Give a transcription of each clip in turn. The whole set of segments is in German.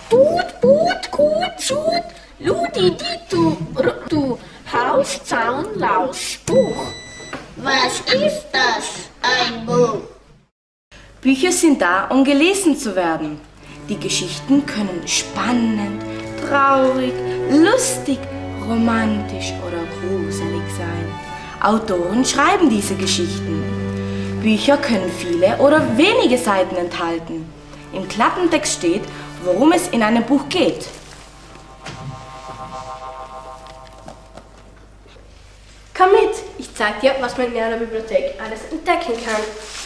Gut, Ludi, du, Haus, Zaun, Laus, Buch. Was ist das? Ein Buch. Bücher sind da, um gelesen zu werden. Die Geschichten können spannend, traurig, lustig, romantisch oder gruselig sein. Autoren schreiben diese Geschichten. Bücher können viele oder wenige Seiten enthalten. Im Klappentext steht, worum es in einem Buch geht. Komm mit, ich zeig dir, was man in einer Bibliothek alles entdecken kann.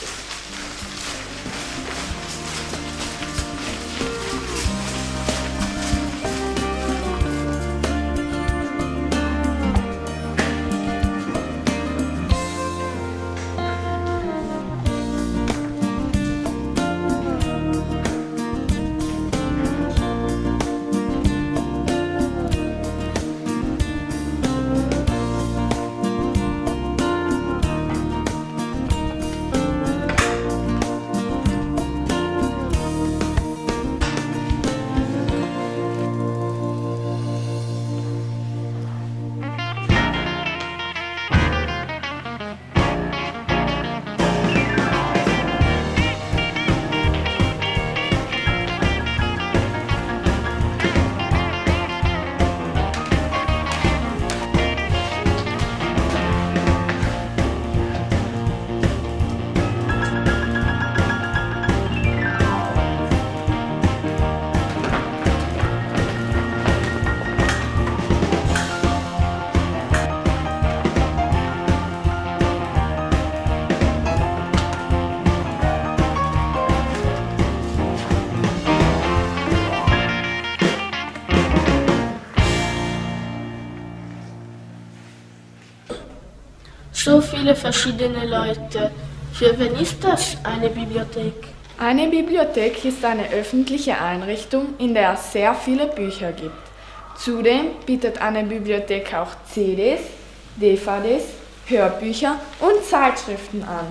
So viele verschiedene Leute. Für wen ist das eine Bibliothek? Eine Bibliothek ist eine öffentliche Einrichtung, in der es sehr viele Bücher gibt. Zudem bietet eine Bibliothek auch CDs, DVDs, Hörbücher und Zeitschriften an.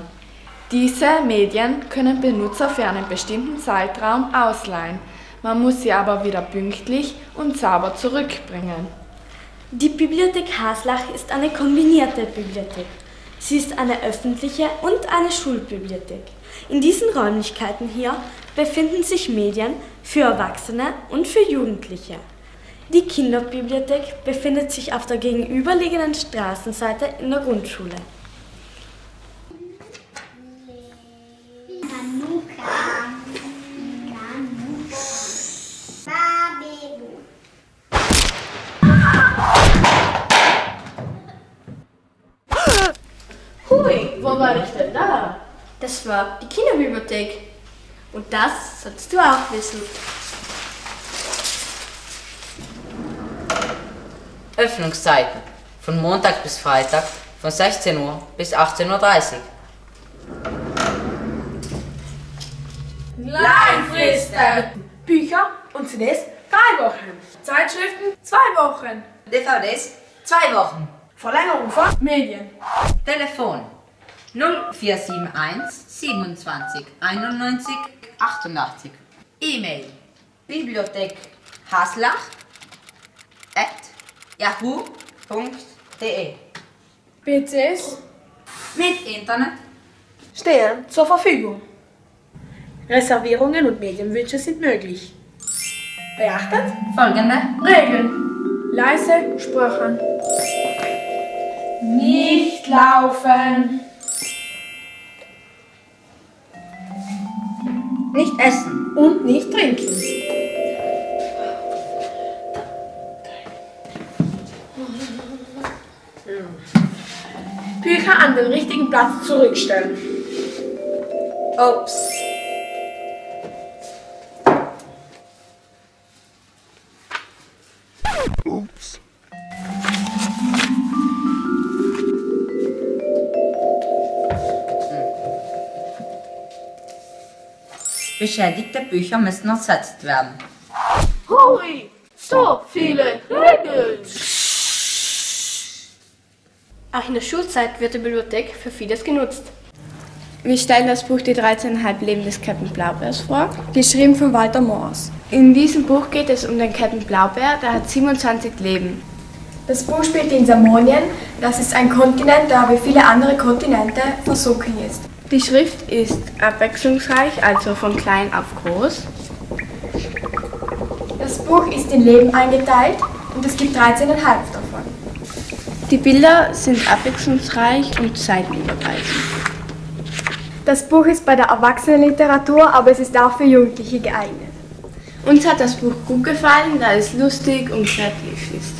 Diese Medien können Benutzer für einen bestimmten Zeitraum ausleihen. Man muss sie aber wieder pünktlich und sauber zurückbringen. Die Bibliothek Haslach ist eine kombinierte Bibliothek. Sie ist eine öffentliche und eine Schulbibliothek. In diesen Räumlichkeiten hier befinden sich Medien für Erwachsene und für Jugendliche. Die Kinderbibliothek befindet sich auf der gegenüberliegenden Straßenseite in der Grundschule. Hui, wo war ich denn da? Das war die Kinderbibliothek. Und das solltest du auch wissen. Öffnungszeiten von Montag bis Freitag von 16 Uhr bis 18:30 Uhr. Leihfristen. Bücher und CDs 3 Wochen. Zeitschriften 2 Wochen. DVDs 2 Wochen. Verlängerung von Medien. Telefon 0471 27 91 88. E-Mail Bibliothek Haslach @yahoo.de. PCs Mit Internet stehen zur Verfügung. Reservierungen und Medienwünsche sind möglich. Beachtet folgende Regeln. Leise sprechen. Nicht laufen. nicht essen. Und nicht trinken. Bücher an den richtigen Platz zurückstellen. Ups. Ups. Beschädigte Bücher müssen ersetzt werden. Hui, so viele Regeln. Auch in der Schulzeit wird die Bibliothek für vieles genutzt. Wir stellen das Buch Die 13,5 Leben des Captain Blaubeers vor, geschrieben von Walter Moors. In diesem Buch geht es um den Captain Blaubeer, der hat 27 Leben. Das Buch spielt in Samonien, das ist ein Kontinent, der wie viele andere Kontinente versunken ist. Die Schrift ist abwechslungsreich, also von klein auf groß. Das Buch ist in Leben eingeteilt und es gibt 13,5 davon. Die Bilder sind abwechslungsreich und seitenübergreifend. Das Buch ist bei der Erwachsenenliteratur, aber es ist auch für Jugendliche geeignet. Uns hat das Buch gut gefallen, da es lustig und kreativ ist.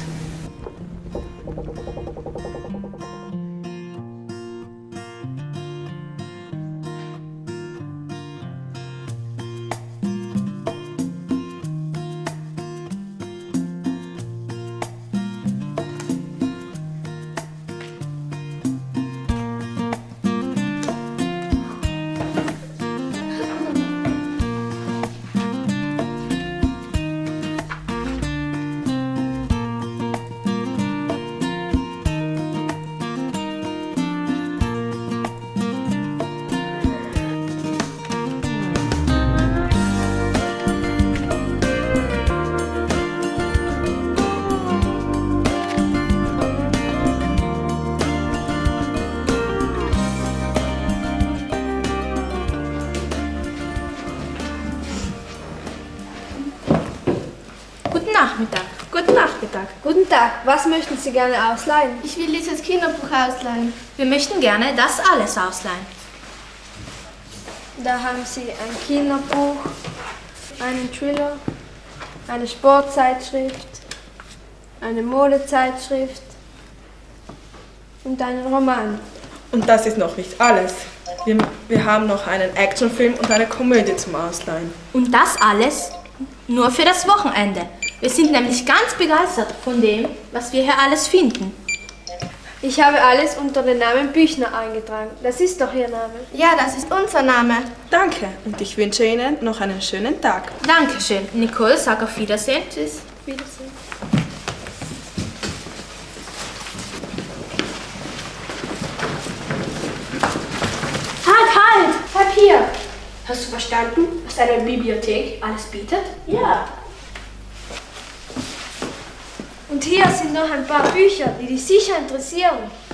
Guten Nachmittag. Guten Tag. Was möchten Sie gerne ausleihen? Ich will dieses Kinderbuch ausleihen. Wir möchten gerne das alles ausleihen. Da haben Sie ein Kinderbuch, einen Thriller, eine Sportzeitschrift, eine Modezeitschrift und einen Roman. Und das ist noch nicht alles. Wir haben noch einen Actionfilm und eine Komödie zum Ausleihen. Und das alles nur für das Wochenende. Wir sind nämlich ganz begeistert von dem, was wir hier alles finden. Ich habe alles unter den Namen Büchner eingetragen. Das ist doch Ihr Name. Ja, das ist unser Name. Danke und ich wünsche Ihnen noch einen schönen Tag. Dankeschön. Nicole, sag auf Wiedersehen. Tschüss. Wiedersehen. Halt! Bleib hier! Hast du verstanden, was eine Bibliothek alles bietet? Ja. Und hier sind noch ein paar Bücher, die dich sicher interessieren.